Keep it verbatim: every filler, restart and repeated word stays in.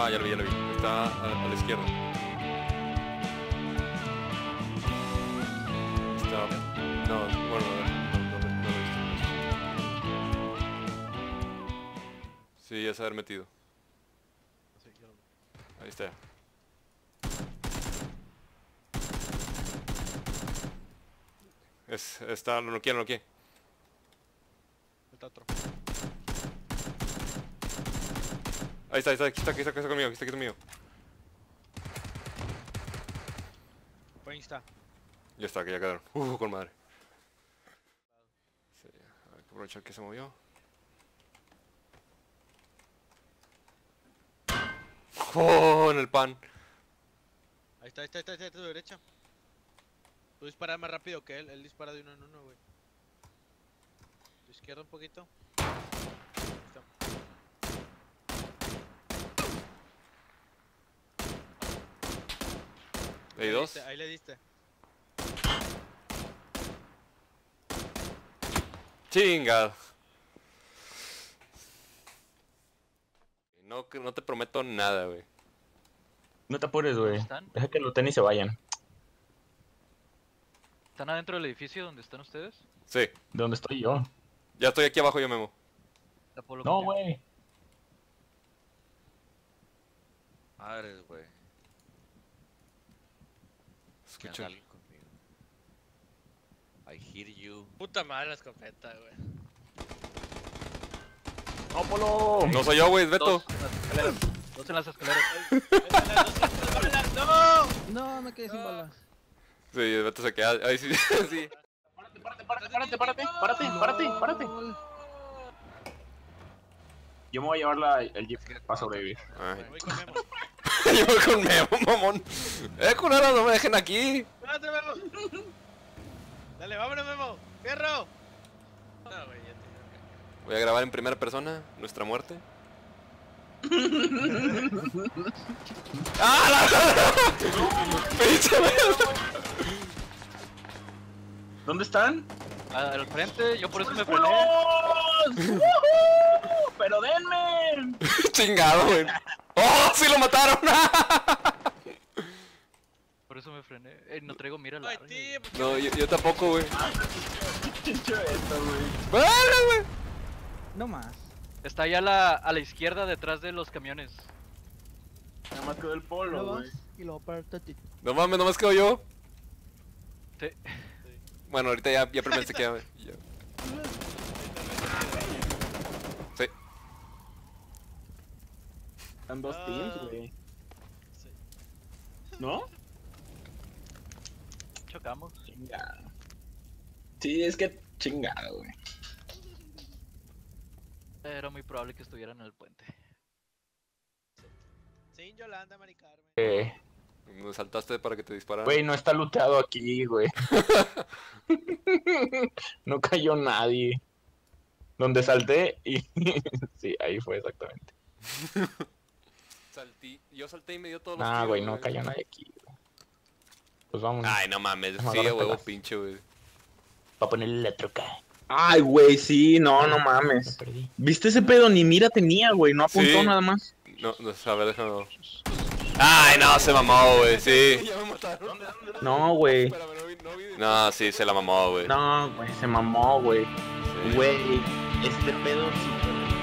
Ah, ya lo vi, ya lo vi. Está a, a la izquierda. Está... No, bueno, no, no, no, no lo he visto. Sí, ya se ha haber metido. Ahí está. Es, está, lo noquea, lo noquea. Está otro. Ahí está, ahí está, aquí está, aquí está, aquí está conmigo, aquí está, aquí está conmigo. Ahí está. Ya está, que ya quedaron. Uh, con madre. Sí, hay que aprovechar que se movió. Oh, en el pan. Ahí está, ahí está, ahí está, ahí está, a tu derecha. Tú disparas más rápido que él, él dispara de uno en uno, güey. Tu izquierda un poquito. Ahí está. ¿Hay Ahí dos? le diste, ahí le diste. Chingado. No, que no te prometo nada, güey. No te apures, ¿Dónde güey. están? Deja que los tenis se vayan. ¿Están adentro del edificio donde están ustedes? Sí, ¿De dónde estoy yo? ya estoy aquí abajo yo, Memo. Apolo No, conmigo. güey. Madres, güey. Escucho. Alguien conmigo. I hear you. Puta madre la escopeta, güey. ¡No, Polo! No soy yo, güey, es Beto. Dos en las escaleras. Dos en las escaleras. ¡No! No, me quedé sin balas. Sí, Beto se queda. Ahí sí, sí. Párate, párate, párate, párate, párate, párate, párate. Yo me voy a llevar la, el jeep para sobrevivir. Ay. Voy con Memo. Yo voy con Memo, mamón. Eh, culeros, no me dejen aquí. ¡Espérate, Memo! Dale, vámonos, Memo. ¡Fierro! No, güey, ya te... Voy a grabar en primera persona nuestra muerte. ¡Ah, la! ¡Pinche mierda! ¿Dónde están? Ah, al frente, yo por eso me frené. ¡Pulos! ¡Woohoo! ¡Pero denme! Chingado, güey. ¡Oh, sí lo mataron! Por eso me frené. Eh, no traigo mira Ay, larga. tío, ¿por qué No, yo, yo tampoco, güey. Chicho esto, güey. ¡Vale, güey! No más. Está allá a la, a la izquierda detrás de los camiones. Nada más quedó el polo, Lo güey. vas y luego apártate. No mames, nomás quedo yo. Sí. Bueno, ahorita ya, ya primero se queda, güey. Ya. Sí. Están dos Ah. teams, güey. Sí. ¿No? Chocamos. Chingado. Sí, es que chingado, güey. Era muy probable que estuvieran en el puente. Sin Yolanda, Mari Carmen. Eh, Me saltaste para que te dispararan. güey, no está looteado aquí, güey. No cayó nadie. Donde salté y... sí, ahí fue exactamente. Saltí. Yo salté y me dio todos los Ah, tiros, güey, no cayó nadie aquí, güey. Pues vamos. Ay, no mames. Vamos a Sí, a dar huevo pelas. pinche, güey. Para ponerle la troca. Ay, güey, sí, no, no Me mames. perdí. ¿Viste ese pedo? Ni mira tenía, güey, no apuntó Sí. nada más. No, no, a ver, déjame. Ay, no, se mamó, güey, sí. Ya me mataron. No, güey. Espérame, no vi, no vi. No, sí, se la mamó, güey. No, güey, se mamó, güey. Sí. Güey, este pedo sí.